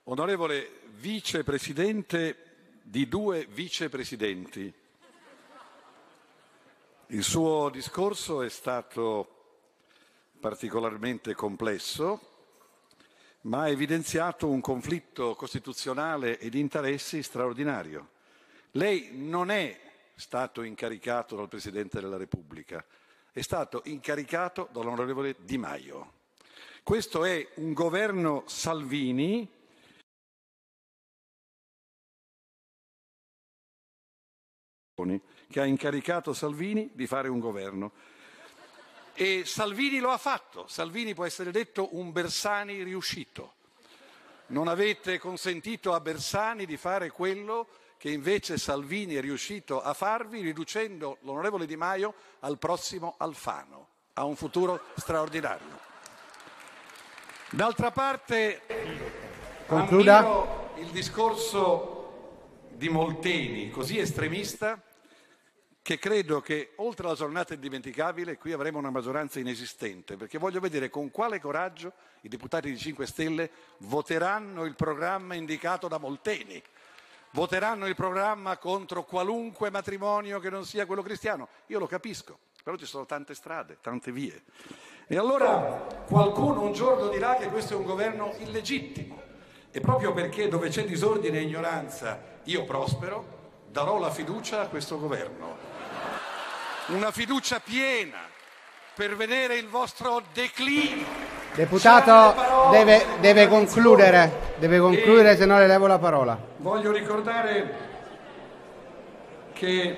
Onorevole vicepresidente di 2 vicepresidenti, il suo discorso è stato particolarmente complesso, ma ha evidenziato un conflitto costituzionale e di interessi straordinario. Lei non è stato incaricato dal Presidente della Repubblica, è stato incaricato dall'onorevole Di Maio. Questo è un governo Salvini che ha incaricato Salvini di fare un governo. E Salvini lo ha fatto. Salvini può essere detto un Bersani riuscito. Non avete consentito a Bersani di fare quello che invece Salvini è riuscito a farvi, riducendo l'onorevole Di Maio al prossimo Alfano, a un futuro straordinario. D'altra parte, ammiro il discorso di Molteni, così estremista, che credo che oltre alla giornata indimenticabile qui avremo una maggioranza inesistente, perché voglio vedere con quale coraggio i deputati di 5 Stelle voteranno il programma indicato da Molteni, voteranno il programma contro qualunque matrimonio che non sia quello cristiano. Io lo capisco, però ci sono tante strade, tante vie. E allora qualcuno un giorno dirà che questo è un governo illegittimo, e proprio perché dove c'è disordine e ignoranza io prospero, darò la fiducia a questo governo. Una fiducia piena per vedere il vostro declino. Deputato deve concludere, se no le levo la parola. Voglio ricordare che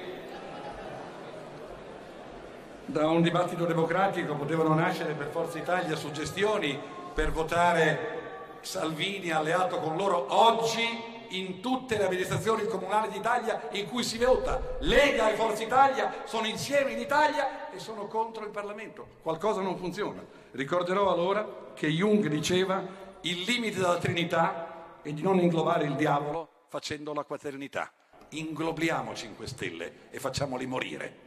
da un dibattito democratico potevano nascere per Forza Italia suggestioni per votare Salvini alleato con loro. Oggi in tutte le amministrazioni comunali d'Italia in cui si vota Lega e Forza Italia sono insieme in Italia e sono contro il Parlamento. Qualcosa non funziona. Ricorderò allora che Jung diceva: il limite della Trinità è di non inglobare il diavolo facendo la quaternità. Inglobiamo 5 Stelle e facciamoli morire.